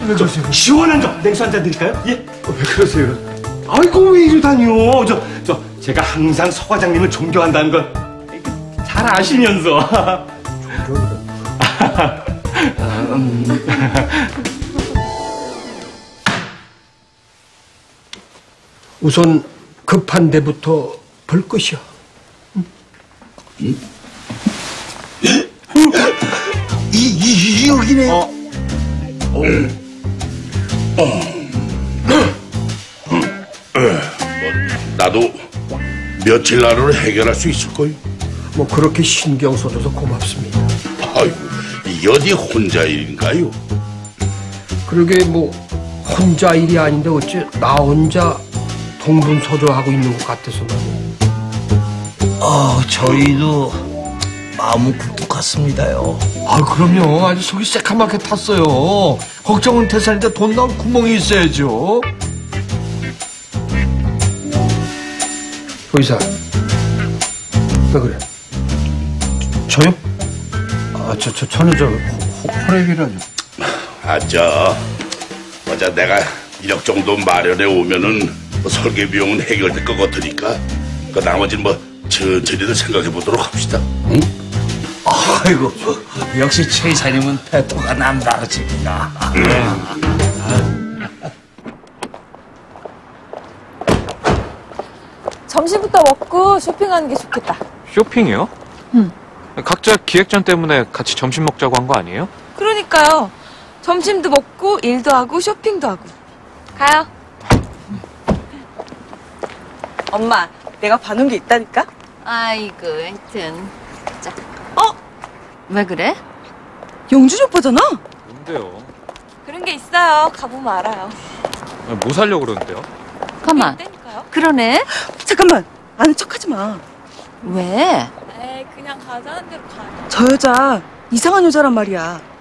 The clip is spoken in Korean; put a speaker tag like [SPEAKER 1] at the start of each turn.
[SPEAKER 1] 왜 그러세요?
[SPEAKER 2] 시원한 냉수 한 잔 드릴까요? 예?
[SPEAKER 1] 왜 그러세요?
[SPEAKER 2] 아이고 왜 이러다니요? 제가 항상 서 과장님을 존경한다는 걸 잘 아시면서.
[SPEAKER 1] 우선 급한 데부터 볼 것이야. 여기네.
[SPEAKER 3] 나도 며칠 안으로 해결할 수 있을 거요.
[SPEAKER 1] 뭐 그렇게 신경 써줘서 고맙습니다.
[SPEAKER 3] 아이고, 이게 어디 혼자 일인가요?
[SPEAKER 1] 그러게 뭐 혼자 일이 아닌데 어째 나 혼자 동분서주하고 있는 것 같아서 말이야.
[SPEAKER 4] 저희도 마음은 굴뚝같습니다요.
[SPEAKER 5] 그럼요. 아주 속이 새카맣게 탔어요. 걱정은 태산인데 돈 나온 구멍이 있어야죠.
[SPEAKER 1] 의사, 왜 그래?
[SPEAKER 5] 저요? 저는 호래비라죠.
[SPEAKER 3] 맞아, 내가 1억 정도 마련해 오면은 설계 비용은 해결될 것 같으니까 그 나머지는 뭐 천천히들 생각해 보도록 합시다. 응?
[SPEAKER 4] 아이고, 역시 최 이사님은 패토가 남다르십니다.
[SPEAKER 6] 점심부터 먹고 쇼핑하는 게 좋겠다.
[SPEAKER 7] 쇼핑이요?
[SPEAKER 6] 응.
[SPEAKER 7] 각자 기획전 때문에 같이 점심 먹자고 한 거 아니에요?
[SPEAKER 6] 그러니까요. 점심도 먹고 일도 하고 쇼핑도 하고. 가요.
[SPEAKER 8] 엄마, 내가 봐놓은 게 있다니까?
[SPEAKER 9] 아이고, 하여튼. 자.
[SPEAKER 6] 어?
[SPEAKER 9] 왜 그래?
[SPEAKER 8] 영준이 오빠잖아?
[SPEAKER 7] 뭔데요?
[SPEAKER 6] 그런 게 있어요. 가보면 알아요.
[SPEAKER 7] 뭐 사려고 그러는데요?
[SPEAKER 9] 가만.
[SPEAKER 6] 있다니까요?
[SPEAKER 9] 그러네?
[SPEAKER 8] 잠깐만, 아는 척하지 마.
[SPEAKER 9] 왜?
[SPEAKER 6] 에이, 그냥 가자는 대로 가요.
[SPEAKER 8] 저 여자 이상한 여자란 말이야.